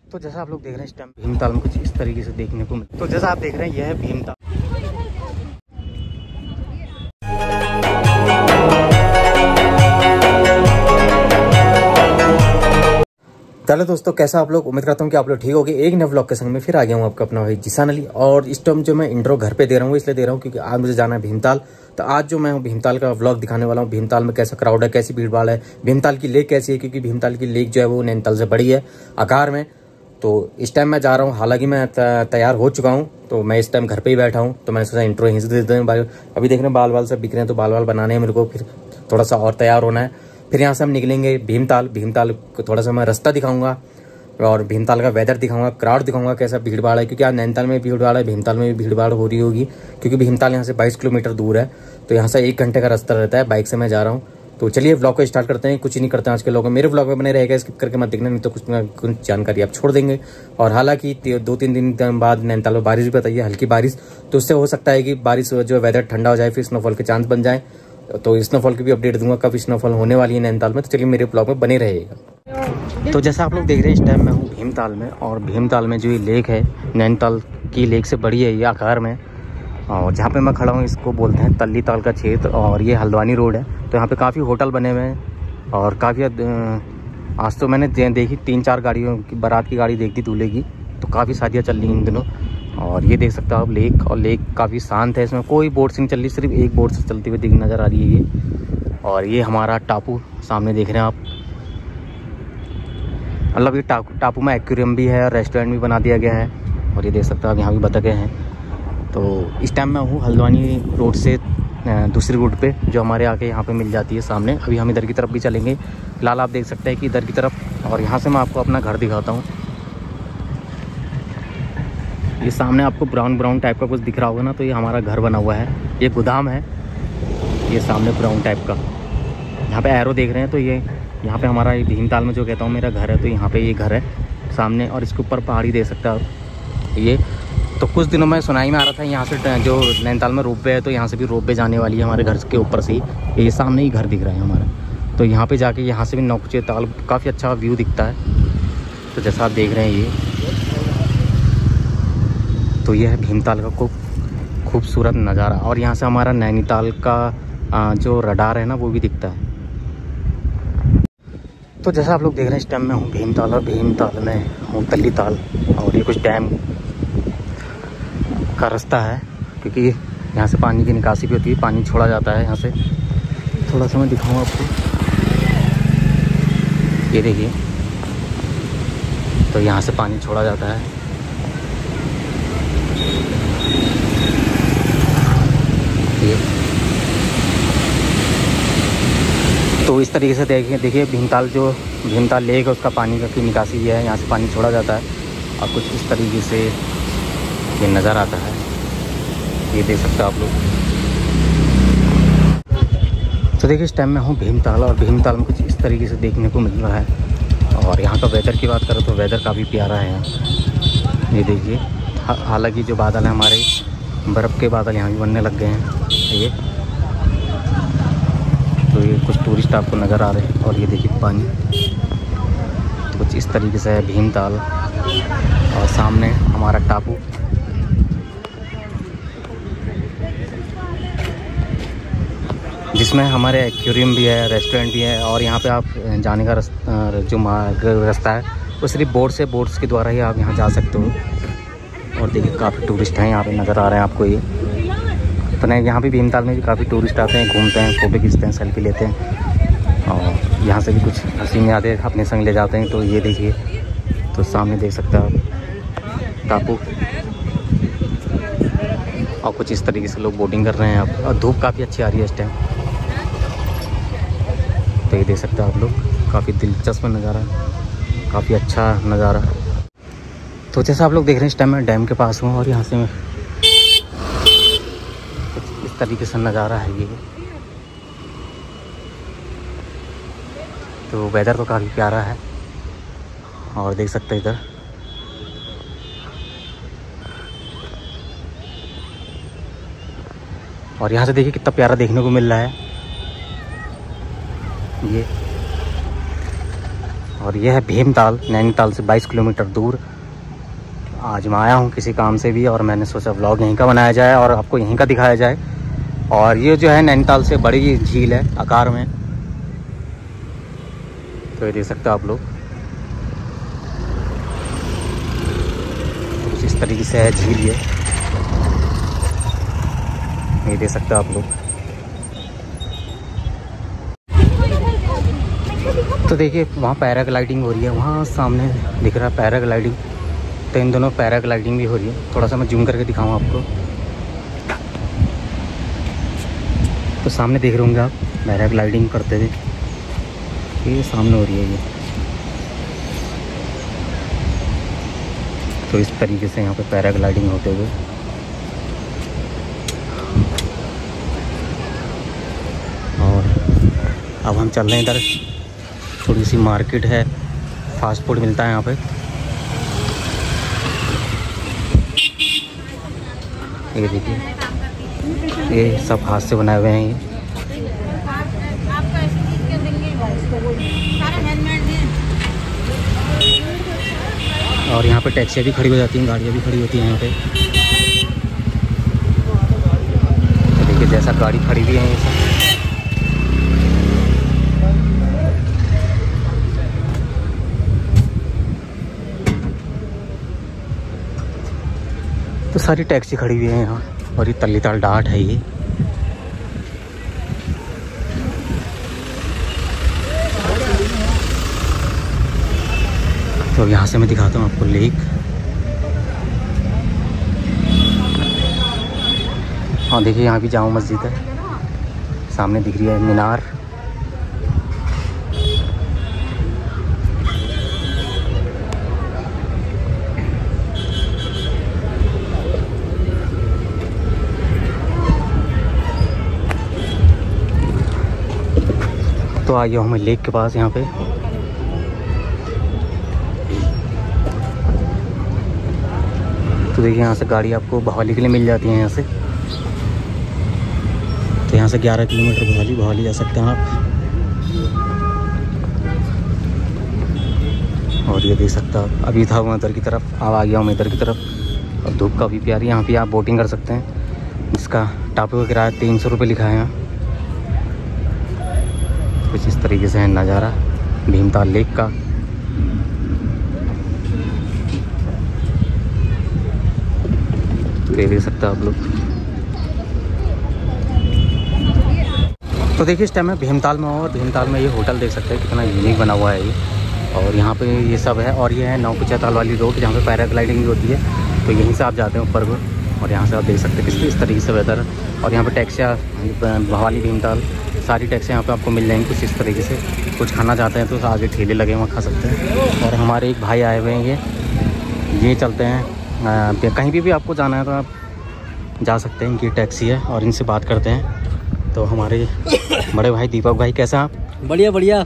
तो जैसा आप लोग देख रहे हैं इस टाइम भीमताल में कुछ इस तरीके से देखने को मिलता है। तो जैसा आप देख रहे हैं यह है भीमताल। चलो दोस्तों, कैसा आप लोग? उम्मीद करता हूँ कि आप लोग ठीक होगे। एक नए व्लॉग के संग में फिर आ गया हूँ आपका अपना भाई जिसान अली। और इस टाइम जो मैं इंट्रो घर पे दे रहा हूँ इसलिए दे रहा हूँ क्योंकि आज मुझे जाना है भीमताल। तो आज जो मैं भीमताल का व्लॉग दिखाने वाला हूँ, भीमताल में कैसा क्राउड है, कैसी भीड़ भाड़ है, भीमताल की लेक कैसी है, क्योंकि भीमताल की लेक जो है वो नैनीताल से बड़ी है आकार में। तो इस टाइम मैं जा रहा हूँ, हालांकि मैं तैयार हो चुका हूँ, तो मैं इस टाइम घर पे ही बैठा हूँ। तो मैंने सोचा इंट्रो यहीं से दे दें। अभी देख रहे हैं बाल सब बिक रहे हैं, तो बाल बनाने हैं मेरे को, फिर थोड़ा सा और तैयार होना है। फिर यहाँ से हम निकलेंगे भीमताल। भीमताल को थोड़ा सा मैं रास्ता दिखाऊंगा और भीमताल का वेदर दिखाऊंगा, क्राउड दिखाऊंगा कैसा भीड़ भाड़ है, क्योंकि आज नैनीताल में भीड़ भाड़ है, भीमताल में भी भीड़ भाड़ हो रही होगी, क्योंकि भीमताल यहाँ से 22 किलोमीटर दूर है। तो यहाँ से 1 घंटे का रास्ता रहता है, बाइक से मैं जा रहा हूँ। तो चलिए व्लॉग को स्टार्ट करते हैं। कुछ नहीं करते हैं आज के लोग, मेरे व्लॉग में बने रहेगा, स्किप करके मत देखना, नहीं तो कुछ जानकारी आप छोड़ देंगे। और हालांकि 2-3 दिन बाद नैनीताल में बारिश भी बताइए, हल्की बारिश, तो उससे हो सकता है कि बारिश जो वेदर ठंडा हो जाए, फिर स्नोफॉल के चांस बन जाए। तो स्नोफॉल की भी अपडेट दूंगा, कब स्नोफॉल होने वाली है नैनीताल में। तो चलिए मेरे ब्लॉग में बने रहेगा। तो जैसा आप लोग देख रहे हैं इस टाइम मैं हूँ भीमताल में, और भीमताल में जो ये लेक है नैनीताल की लेक से बड़ी है ये आकार में। और जहाँ पे मैं खड़ा हूँ इसको बोलते हैं तल्ली ताल का क्षेत्र, और ये हल्द्वानी रोड है। तो यहाँ पे काफ़ी होटल बने हुए हैं, और काफ़ी आज तो मैंने देखी 3-4 गाड़ियों की बारात की गाड़ी देखी दूल्हे की। तो काफ़ी शादियाँ चल रही हैं इन दिनों। और ये देख सकते हो आप लेक, और लेक काफ़ी शांत है, इसमें कोई बोट से नहीं चल रही, सिर्फ एक बोट से चलती हुई नज़र आ रही है ये। और ये हमारा टापू सामने देख रहे हैं आप, मतलब ये टापू में एक्वेरियम भी है, रेस्टोरेंट भी बना दिया गया है। और ये देख सकते हो आप यहाँ भी बतखें हैं। तो इस टाइम मैं हूँ हल्द्वानी रोड से दूसरी रूट पे, जो हमारे आके यहाँ पे मिल जाती है सामने। अभी हम इधर की तरफ भी चलेंगे, फिलहाल आप देख सकते हैं कि इधर की तरफ। और यहाँ से मैं आपको अपना घर दिखाता हूँ। ये सामने आपको ब्राउन टाइप का कुछ दिख रहा होगा ना, तो ये हमारा घर बना हुआ है, ये गोदाम है। ये सामने ब्राउन टाइप का यहाँ पे एरो देख रहे हैं, तो ये यहाँ पे हमारा भीमताल में जो कहता हूँ मेरा घर है, तो यहाँ पे ये घर है सामने। और इसके ऊपर पहाड़ी देख सकते हैं आप। ये तो कुछ दिनों में सुनाई में आ रहा था यहाँ से जो नैनीताल में रोप वे है, तो यहाँ से भी रोप वे जाने वाली है हमारे घर के ऊपर से ही। ये सामने ही घर दिख रहा है हमारा, तो यहाँ पे जाके यहाँ से भी नौकुचिया ताल काफ़ी अच्छा व्यू दिखता है। तो जैसा आप देख रहे हैं ये, तो ये है भीमताल का खूबसूरत नज़ारा। और यहाँ से हमारा नैनीताल का जो रडार है ना वो भी दिखता है। तो जैसा आप लोग देख रहे हैं इस टाइम में हूँ भीमताल, और भीमताल में हूँ तल्ली ताल। और ये कुछ डैम का रास्ता है, क्योंकि यहाँ से पानी की निकासी भी होती है, पानी छोड़ा जाता है यहाँ से। थोड़ा सा मैं दिखाऊँ आपको, ये देखिए, तो यहाँ से पानी छोड़ा जाता है। ये तो इस तरीके से देखिए भीमताल लेक है, उसका पानी की निकासी है, यहाँ से पानी छोड़ा जाता है। और कुछ इस तरीके से ये नज़र आता है, ये देख सकते हो आप लोग। तो देखिए इस टाइम में हूँ भीमताल, और भीमताल में कुछ इस तरीके से देखने को मिल रहा है। और यहाँ का वेदर की बात करें तो वेदर काफ़ी प्यारा है यहाँ। ये देखिए, हालांकि जो बादल हैं हमारे बर्फ़ के बादल यहाँ भी बनने लग गए हैं। ये तो ये कुछ टूरिस्ट आपको नज़र आ रहे हैं। और ये देखिए पानी, तो कुछ इस तरीके से है भीमताल। और सामने हमारा टापू, जिसमें हमारे एक्वेरियम भी है, रेस्टोरेंट भी है। और यहाँ पे आप जाने का रास्ता है वो सिर्फ बोट्स के द्वारा ही आप यहाँ जा सकते हो। और देखिए काफ़ी टूरिस्ट हैं यहाँ पे नज़र आ रहे हैं आपको ये। तो नहीं, यहाँ भी भीमताल में भी काफ़ी टूरिस्ट आते हैं, घूमते हैं, फ़ोटो खींचते हैं, सेल्फी लेते हैं। और यहाँ से भी कुछ हसीन यादें अपने संग ले जाते हैं। तो ये देखिए, तो सामने देख सकते हैं आप टापू, और कुछ इस तरीके से लोग बोटिंग कर रहे हैं आप। और धूप काफ़ी अच्छी आ रही है इस टाइम, तो ये देख सकते हैं आप लोग, काफ़ी दिलचस्प नज़ारा, काफ़ी अच्छा नज़ारा। तो जैसा आप लोग देख रहे हैं इस टाइम मैं डैम के पास हूँ, और यहाँ से मैं कुछ इस तरीके से नज़ारा है ये। तो वेदर तो काफ़ी प्यारा है, और देख सकते हैं इधर और यहाँ से देखिए कितना प्यारा देखने को मिल रहा है ये। और ये है भीमताल, नैनीताल से 22 किलोमीटर दूर। आज मैं आया हूँ किसी काम से भी और मैंने सोचा व्लॉग यहीं का बनाया जाए और आपको यहीं का दिखाया जाए। और ये जो है नैनीताल से बड़ी झील है आकार में, तो ये देख सकते हो आप लोग। कुछ इस तरीके से है झील ये देख सकते हो आप लोग। तो देखिए वहाँ पैराग्लाइडिंग हो रही है, वहाँ सामने दिख रहा है पैराग्लाइडिंग। तो इन दोनों पैराग्लाइडिंग भी हो रही है। थोड़ा सा मैं जूम करके दिखाऊँ आपको। तो सामने देख रहे होंगे आप पैराग्लाइडिंग करते हुए, ये सामने हो रही है ये। तो इस तरीके से यहाँ पे पैराग्लाइडिंग होते हुए। और अब हम चल रहे हैं इधर, थोड़ी सी मार्केट है, फास्ट फूड मिलता है यहाँ पे। ये देखिए ये सब हाथ से बनाए हुए हैं ये। और यहाँ पे टैक्सियाँ भी खड़ी हो जाती हैं, गाड़ियाँ भी खड़ी होती हैं यहाँ पे। तो देखिए जैसा गाड़ी खड़ी भी है ये सब। तो सारी टैक्सी खड़ी हुई है यहाँ। और ये तलीताल डाट है ये। तो यहाँ से मैं दिखाता हूँ आपको लेक। हाँ देखिए यहाँ भी जामा मस्जिद है, सामने दिख रही है मीनार। तो आइए हमें लेक के पास यहाँ पे। तो देखिए यहाँ से गाड़ी आपको भवाली के लिए मिल जाती है यहाँ से। तो यहाँ से 11 किलोमीटर भवाली जा सकते हैं आप। और ये देख सकते हो आप, अभी था मैं इधर की तरफ, अब आ गया हूँ मैं इधर की तरफ। और धूप काफ़ी प्यारी, यहाँ पे आप बोटिंग कर सकते हैं। इसका टापू का किराया 300 रुपये लिखा है यहाँ। कुछ इस तरीके से है नज़ारा भीमताल लेक का। देख सकते हो आप लोग। तो देखिए इस टाइम मैं भीमताल में हूँ और भीमताल में ये होटल देख सकते हैं कितना यूनिक बना हुआ है ये। और यहाँ पे ये सब है। और ये है नौकुचिया ताल वाली रोड जहाँ पे पैराग्लाइडिंग भी होती है। तो यहीं से आप जाते हैं ऊपर को और यहाँ से आप देख सकते हैं इस तरीके से वेदर। और यहाँ पे टैक्सियाँ भवाली भीमताल सारी टैक्सियाँ यहाँ पे आपको मिल जाएंगी कुछ इस तरीके से। कुछ खाना चाहते हैं तो आगे ठेले लगे वहाँ खा सकते हैं। और हमारे एक भाई आए हुए हैं, ये चलते हैं कहीं भी आपको जाना है तो आप जा सकते हैं। इनकी टैक्सी है और इनसे बात करते हैं। तो हमारे बड़े भाई दीपक भाई, कैसा आप? बढ़िया बढ़िया,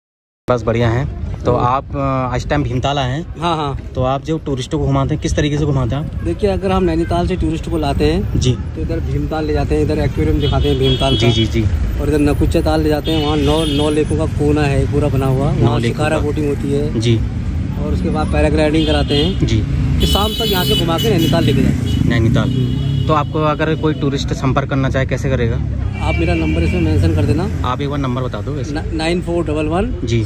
बस बढ़िया हैं। तो आप आज टाइम भीमताल आए हैं? हाँ हाँ। तो आप जो टूरिस्टों को घुमाते हैं किस तरीके से घुमाते हैं आप? देखिए अगर हम नैनीताल से टूरिस्ट को लाते हैं जी तो इधर भीमताल ले जाते हैं, इधर एक्वेरियम दिखाते हैं भीमताल जी जी जी। और इधर नौकुचिया ताल ले जाते हैं, वहाँ 9 लेकों का कोना है पूरा बना हुआ, वहाँ शिकारा बोटिंग होती है जी। और उसके बाद पैराग्लाइडिंग कराते हैं जी। फिर शाम तक यहाँ से घुमा के नैनीताल लेके जाते हैं। नैनीताल। तो आपको अगर कोई टूरिस्ट संपर्क करना चाहे कैसे करेगा? आप मेरा नंबर इसमें मेंशन कर देना। आप एक बार नंबर बता दो। 9411 जी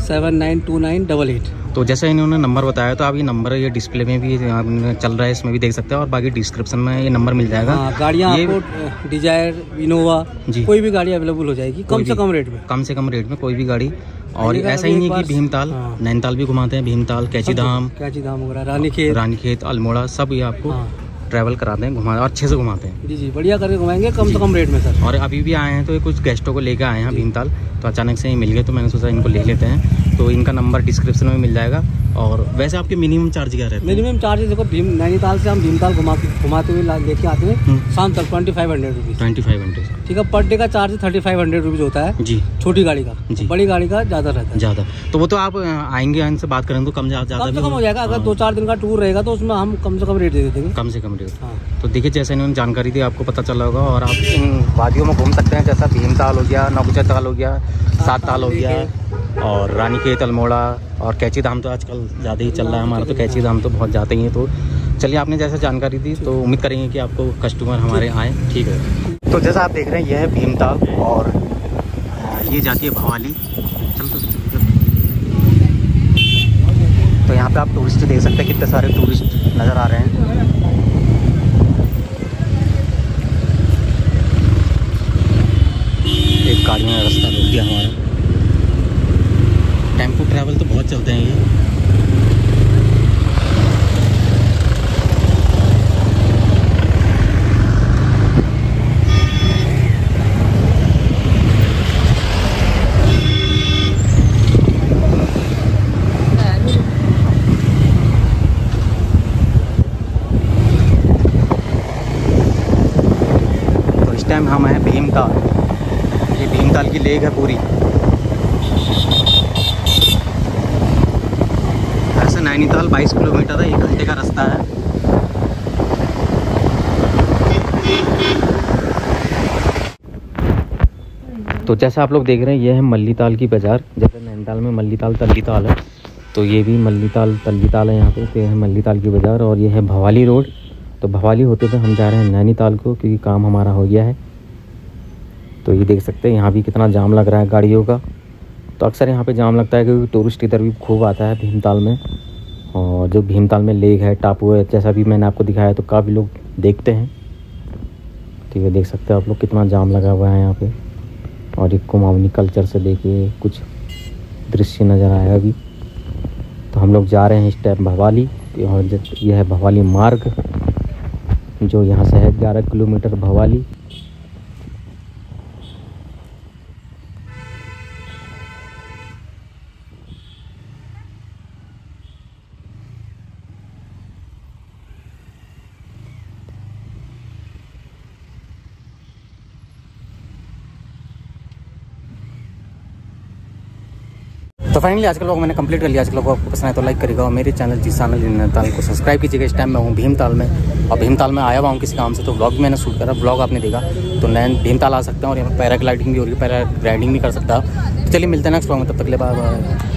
792988। तो जैसे इन्होंने नंबर बताया तो आप ये नंबर ये डिस्प्ले में भी चल रहा है, इसमें भी देख सकते हैं और बाकी डिस्क्रिप्शन में ये नंबर मिल जाएगा। गाड़ियाँ आपको डिजायर, इनोवा, कोई भी गाड़ी अवेलेबल हो जाएगी कम से कम रेट में। कम से कम रेट में कोई भी गाड़ी। और ऐसा ही नहीं कि भीमताल नैनीताल भी घुमाते हैं, भीमताल कैचीधाम वगैरह, रानीखेत अल्मोड़ा सब ये आपको ट्रैवल कराते हैं, घुमा और अच्छे से घुमाते हैं। जी जी बढ़िया करके घुमाएंगे कम से कम रेट में सर। और अभी भी आए हैं तो कुछ गेस्टों को लेकर आए हैं भीमताल, तो अचानक से ही मिल गए तो मैंने सोचा इनको ले लेते हैं। तो इनका नंबर डिस्क्रिप्शन में मिल जाएगा। और वैसे आपके मिनिमम चार्ज क्या रहते हैं? मिनिमम चार्ज देखो नैनीताल से हम भीमताल घुमाते हुए लेके आते हैं शाम तक 2500 रुपीज़। 2500 ठीक है। पर डे का चार्ज 3500 रुपीज़ होता है जी, छोटी गाड़ी का जी। बड़ी गाड़ी का ज़्यादा रहता है। ज़्यादा तो वो तो आप आएंगे इनसे बात करेंगे तो कम ज़्यादा हो जाएगा। अगर 2-4 दिन का टूर रहेगा तो उसमें हम कम से कम रेट दे देंगे। कम से कम रेट। तो देखिए जैसे इन्होंने जानकारी दी आपको पता चला होगा। और आप इन वादियों में घूम सकते हैं, जैसा भीमताल हो गया, नौकुचिया ताल हो गया, 7 ताल हो गया, और रानीखेत, अल्मोड़ा और कैची धाम तो आजकल ज़्यादा ही चल रहा है हमारा, तो कैची धाम तो बहुत जाते ही हैं। तो चलिए, आपने जैसा जानकारी दी तो उम्मीद करेंगे कि आपको कस्टमर हमारे आएँ। ठीक है, तो जैसा आप देख रहे हैं, यह है भीमताल और ये जाती है भवाली। तो यहाँ पे आप टूरिस्ट देख सकते हैं, कितने सारे टूरिस्ट नज़र आ रहे हैं। एक गाड़ियों ने रास्ता रोक दिया हमारा। टेम्पो ट्रैवल तो बहुत चलते हैं ये। टाइम हम हैं भीमताल। ये भीमताल की लेक है पूरी। ऐसे नैनीताल 22 किलोमीटर है, 1 घंटे का रास्ता है। तो जैसा आप लोग देख रहे हैं, ये है मल्लीताल की बाज़ार। जैसे नैनीताल में मल्लीताल तल्लीताल है, तो ये भी मल्लीताल तल्लीताल है यहाँ पे। तो ये है मल्लीताल की बाज़ार और ये है भवाली रोड। तो भवाली होते हुए हम जा रहे हैं नैनीताल को, क्योंकि काम हमारा हो गया है। तो ये देख सकते हैं, यहाँ भी कितना जाम लग रहा है गाड़ियों का। तो अक्सर यहाँ पे जाम लगता है क्योंकि टूरिस्ट इधर भी खूब आता है भीमताल में। और जो भीमताल में लेक है, टापू है, जैसा भी मैंने आपको दिखाया, तो काफ़ी लोग देखते हैं। तो ये देख सकते हैं आप लोग, कितना जाम लगा हुआ है यहाँ पे। और एक कुमाऊनी कल्चर से लेके कुछ दृश्य नज़र आया अभी। तो हम लोग जा रहे हैं इस टाइम भवाली, और यह है भवाली मार्ग, जो यहाँ से है 11 किलोमीटर भवाली। तो फाइनली आज का व्लॉग मैंने कंप्लीट कर लिया। आज का व्लॉग आपको पसंद है तो लाइक करिएगा, और मेरे चैनल जिसान नैनीताल को सब्सक्राइब कीजिएगा। इस टाइम मैं हूँ भीमताल में, और भीमताल में आया हुआ हूँ किसी काम से। तो व्लॉग भी मैंने शूट करा, व्लॉग आपने देखा। तो भीमताल आ सकते हैं, और यहाँ पर पैराग्लाइडिंग भी हो रही है, पैराग्लाइडिंग भी कर सकता है। तो चलिए मिलते हैं नेक्स्ट व्लॉग में, तब तक के लिए बाय बाय।